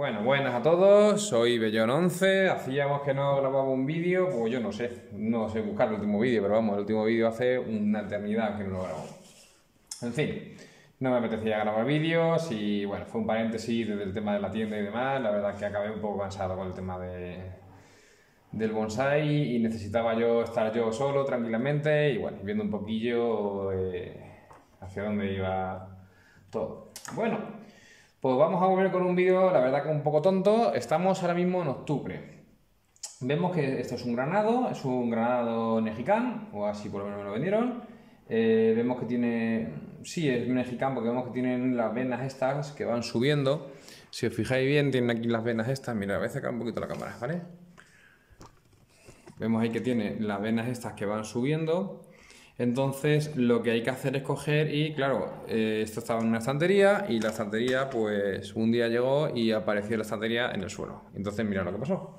Bueno, buenas a todos, soy Bellón11, hacíamos que no grababa un vídeo, pues yo no sé buscar el último vídeo, pero vamos, el último vídeo hace una eternidad que no lo grabo. En fin, no me apetecía grabar vídeos y bueno, fue un paréntesis desde el tema de la tienda y demás, la verdad es que acabé un poco cansado con el tema del bonsai y necesitaba yo estar yo solo, tranquilamente y bueno, viendo un poquillo hacia dónde iba todo. Bueno, pues vamos a volver con un vídeo, la verdad que un poco tonto. Estamos ahora mismo en octubre. Vemos que esto es un granado Nejikan, o así por lo menos me lo vendieron. Vemos que tiene, sí, es Nejikan porque vemos que tienen las venas estas que van subiendo. Si os fijáis bien, tienen aquí las venas estas. Mira, voy a acercar un poquito la cámara, ¿vale? Vemos ahí que tiene las venas estas que van subiendo. Entonces lo que hay que hacer es coger y claro, esto estaba en una estantería y la estantería pues un día llegó y apareció la estantería en el suelo. Entonces mira lo que pasó,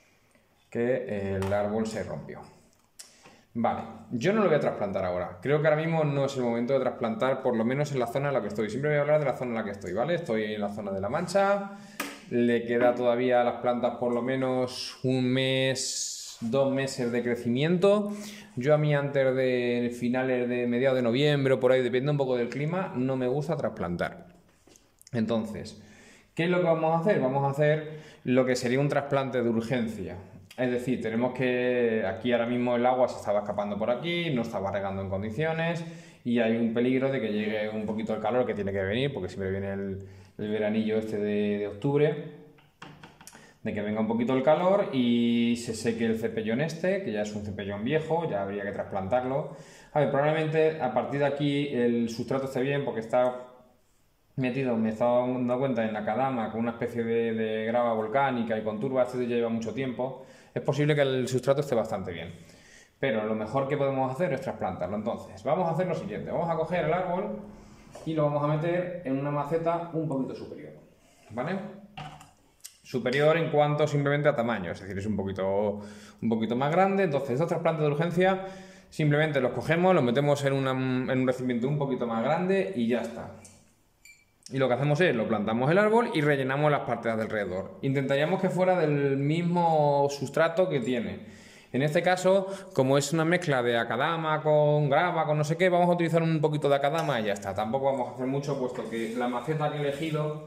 que el árbol se rompió. Vale, yo no lo voy a trasplantar ahora. Creo que ahora mismo no es el momento de trasplantar, por lo menos en la zona en la que estoy. Siempre voy a hablar de la zona en la que estoy, ¿vale? Estoy en la zona de La Mancha. Le queda todavía a las plantas por lo menos un mes, 2 meses de crecimiento. Yo a mí antes de finales de mediados de noviembre o por ahí, depende un poco del clima, no me gusta trasplantar. Entonces, ¿qué es lo que vamos a hacer? Vamos a hacer lo que sería un trasplante de urgencia. Es decir, tenemos que, aquí ahora mismo el agua se estaba escapando por aquí, no estaba regando en condiciones y hay un peligro de que llegue un poquito el calor que tiene que venir, porque siempre viene el veranillo este de octubre, de que venga un poquito el calor y se seque el cepellón este, que ya es un cepellón viejo, ya habría que trasplantarlo. A ver, probablemente a partir de aquí el sustrato esté bien porque está metido, me he estado dando cuenta, en la Kadama con una especie de grava volcánica y con turba, esto ya lleva mucho tiempo. Es posible que el sustrato esté bastante bien, pero lo mejor que podemos hacer es trasplantarlo. Entonces, vamos a hacer lo siguiente, vamos a coger el árbol y lo vamos a meter en una maceta un poquito superior, ¿vale? Superior en cuanto simplemente a tamaño, es decir, es un poquito más grande. Entonces, estos trasplantes de urgencia simplemente los cogemos, los metemos en un recipiente un poquito más grande y ya está. Y lo que hacemos es, lo plantamos el árbol y rellenamos las partes de alrededor. Intentaríamos que fuera del mismo sustrato que tiene. En este caso, como es una mezcla de acadama con grava, con no sé qué, vamos a utilizar un poquito de acadama y ya está. Tampoco vamos a hacer mucho, puesto que la maceta que he elegido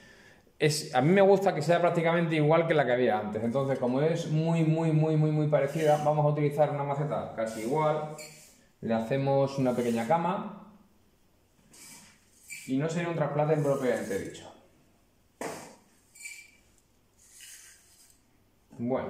a mí me gusta que sea prácticamente igual que la que había antes. Entonces, como es muy parecida, vamos a utilizar una maceta casi igual. Le hacemos una pequeña cama. Y no sería un trasplante propiamente dicho. Bueno.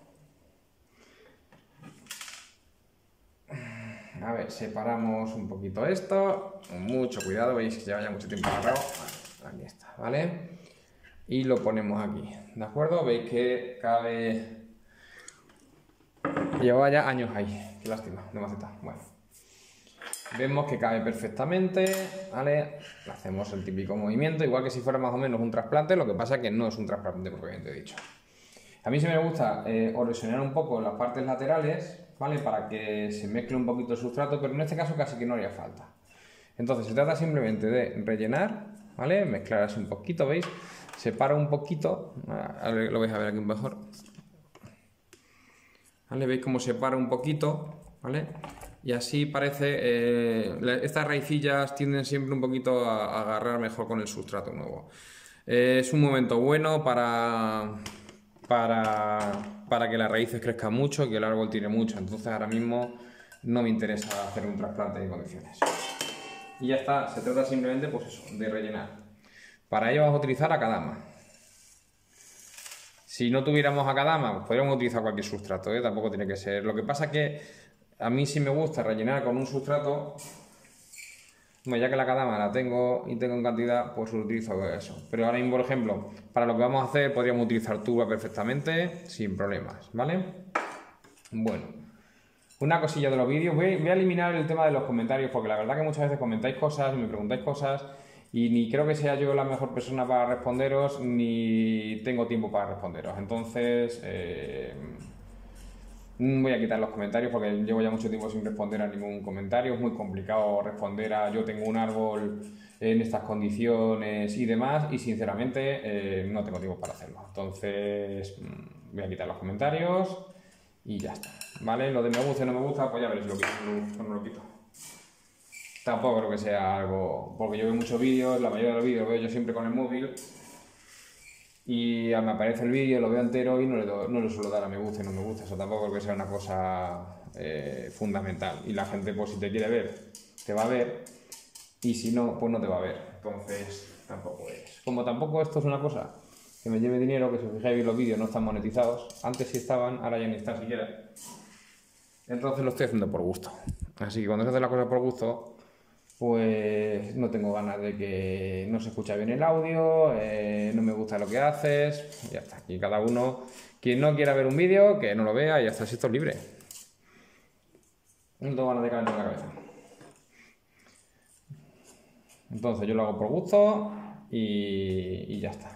A ver, separamos un poquito esto. Con mucho cuidado, veis que lleva ya mucho tiempo agarrado. Aquí está, ¿vale? Y lo ponemos aquí, ¿de acuerdo? Veis que cabe... Llevaba ya años ahí. Qué lástima, de maceta. Bueno. Vemos que cabe perfectamente, ¿vale? Hacemos el típico movimiento, igual que si fuera más o menos un trasplante, lo que pasa es que no es un trasplante propiamente dicho. A mí sí me gusta erosionar un poco las partes laterales, ¿vale? Para que se mezcle un poquito el sustrato, pero en este caso casi que no haría falta. Entonces se trata simplemente de rellenar, ¿vale? Mezclar así un poquito, ¿veis? Separa un poquito, lo vais a ver aquí mejor. ¿Vale? ¿Veis cómo separa un poquito? ¿Vale? Y así parece, estas raicillas tienden siempre un poquito a agarrar mejor con el sustrato nuevo. Es un momento bueno para que las raíces crezcan mucho, que el árbol tire mucho. Entonces ahora mismo no me interesa hacer un trasplante en condiciones. Y ya está, se trata simplemente pues eso, de rellenar. Para ello vamos a utilizar acadama. Si no tuviéramos acadama, pues podríamos utilizar cualquier sustrato, tampoco tiene que ser. Lo que pasa es que a mí sí me gusta rellenar con un sustrato, ya que la acadama la tengo y tengo en cantidad, pues utilizo eso. Pero ahora mismo, por ejemplo, para lo que vamos a hacer, podríamos utilizar tuba perfectamente, sin problemas, ¿vale? Bueno, una cosilla de los vídeos, voy a eliminar el tema de los comentarios, porque la verdad que muchas veces comentáis cosas, me preguntáis cosas, y ni creo que sea yo la mejor persona para responderos, ni tengo tiempo para responderos. Entonces, voy a quitar los comentarios porque llevo ya mucho tiempo sin responder a ningún comentario. Es muy complicado responder a yo tengo un árbol en estas condiciones y demás, y sinceramente no tengo tiempo para hacerlo. Entonces voy a quitar los comentarios y ya está, ¿vale? Lo de me gusta y no me gusta, pues ya veréis lo quito o no lo quito. Tampoco creo que sea algo, porque yo veo muchos vídeos, la mayoría de los vídeos los veo yo siempre con el móvil y me aparece el vídeo, lo veo entero y no le suelo dar a me gusta y no me gusta. Eso tampoco creo que sea una cosa fundamental. Y la gente, pues si te quiere ver, te va a ver, y si no, pues no te va a ver. Entonces, tampoco es. Como tampoco esto es una cosa que me lleve dinero, que si os fijáis bien los vídeos no están monetizados. Antes sí estaban, ahora ya ni están siquiera. Entonces lo estoy haciendo por gusto. Así que cuando se hace la cosa por gusto, pues no tengo ganas de que no se escucha bien el audio, no me gusta lo que haces, ya está. Y cada uno, quien no quiera ver un vídeo, que no lo vea y ya está, si esto es libre. No tengo ganas de calentar la cabeza. Entonces yo lo hago por gusto y ya está.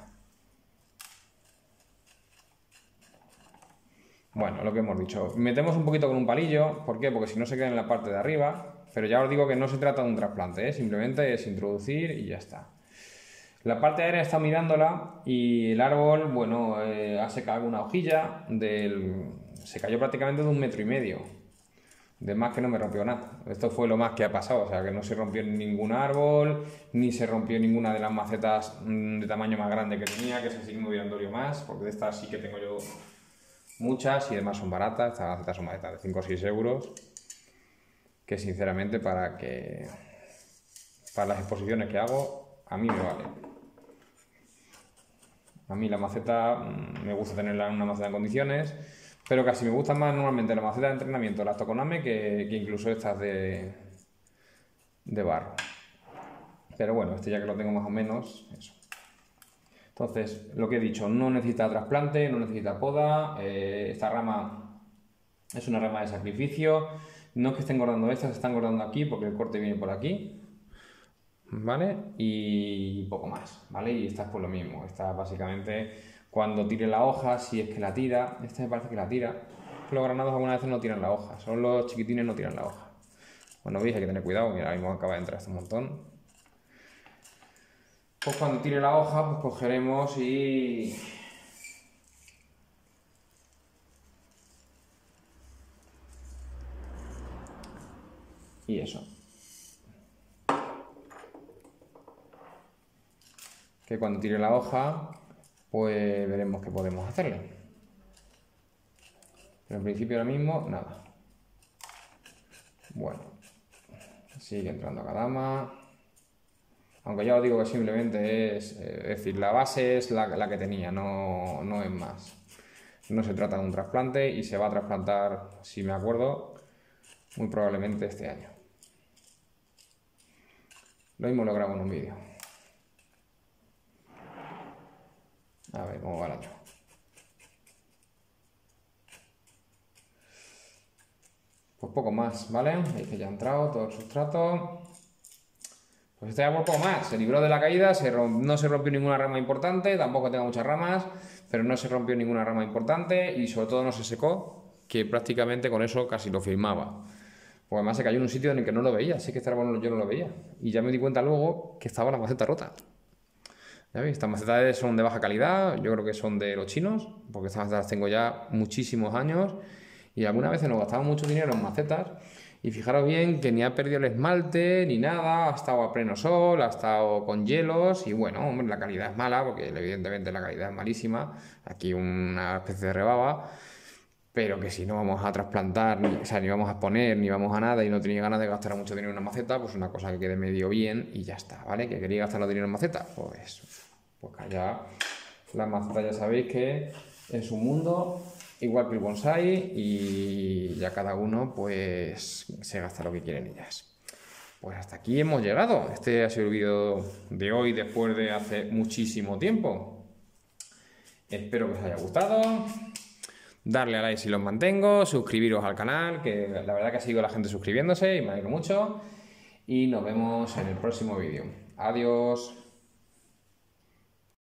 Bueno, lo que hemos dicho. Metemos un poquito con un palillo. ¿Por qué? Porque si no se queda en la parte de arriba. Pero ya os digo que no se trata de un trasplante, ¿eh? Simplemente es introducir y ya está. La parte aérea está mirándola y el árbol, bueno, ha secado una hojilla, se cayó prácticamente de 1,5 metros. De más que no me rompió nada. Esto fue lo más que ha pasado, o sea que no se rompió ningún árbol, ni se rompió ninguna de las macetas de tamaño más grande que tenía, que se sigue moviendo yo más, porque de estas sí que tengo yo muchas y además son baratas. Estas macetas son macetas de 5 o 6 euros, que sinceramente para las exposiciones que hago, a mí me vale. A mí la maceta, me gusta tenerla en una maceta en condiciones, pero casi me gustan más normalmente las macetas de entrenamiento, las Tokoname, que incluso estas de barro. Pero bueno, este ya que lo tengo más o menos, eso. Entonces, lo que he dicho, no necesita trasplante, no necesita poda. Esta rama es una rama de sacrificio. No es que esté engordando esta, se está engordando aquí porque el corte viene por aquí, ¿vale? Y poco más, ¿vale? Y esta es pues lo mismo. Esta básicamente, cuando tire la hoja, si es que la tira, esta me parece que la tira. Los granados algunas veces no tiran la hoja, son los chiquitines no tiran la hoja. Bueno, veis, hay que tener cuidado, mira, ahora mismo acaba de entrar este montón. Pues cuando tire la hoja, pues cogeremos y eso. Que cuando tire la hoja, pues veremos qué podemos hacerle. Pero en principio ahora mismo, nada. Bueno, sigue entrando Akadama. Aunque ya os digo que simplemente es decir, la base es la que tenía, no es más. No se trata de un trasplante y se va a trasplantar, si me acuerdo, muy probablemente este año. Lo mismo lo grabo en un vídeo. A ver cómo va el año. Pues poco más, ¿vale? Veis que ya ha entrado todo el sustrato. Pues este árbol poco más, se libró de la caída, no se rompió ninguna rama importante, tampoco tengo muchas ramas, pero no se rompió ninguna rama importante y sobre todo no se secó, que prácticamente con eso casi lo firmaba. Pues además se cayó en un sitio en el que no lo veía, así que este árbol yo no lo veía. Y ya me di cuenta luego que estaba la maceta rota. ¿Ya veis? Estas macetas son de baja calidad, yo creo que son de los chinos, porque estas macetas las tengo ya muchísimos años y algunas veces nos gastamos mucho dinero en macetas. Y fijaros bien que ni ha perdido el esmalte ni nada, ha estado a pleno sol, ha estado con hielos y bueno, hombre, la calidad es mala porque evidentemente la calidad es malísima. Aquí una especie de rebaba, pero que si no vamos a trasplantar, ni vamos a poner, ni vamos a nada y no tenía ganas de gastar mucho dinero en una maceta, pues una cosa que quede medio bien y ya está, ¿vale? ¿Que quería gastar los dinero en maceta? Pues allá las macetas ya sabéis que es un mundo igual que el bonsai y ya cada uno pues se gasta lo que quiere en ellas. Pues hasta aquí hemos llegado. Este ha sido el vídeo de hoy después de hace muchísimo tiempo. Espero que os haya gustado. Darle a like si los mantengo, suscribiros al canal, que la verdad que ha seguido la gente suscribiéndose y me alegro mucho. Y nos vemos en el próximo vídeo. Adiós.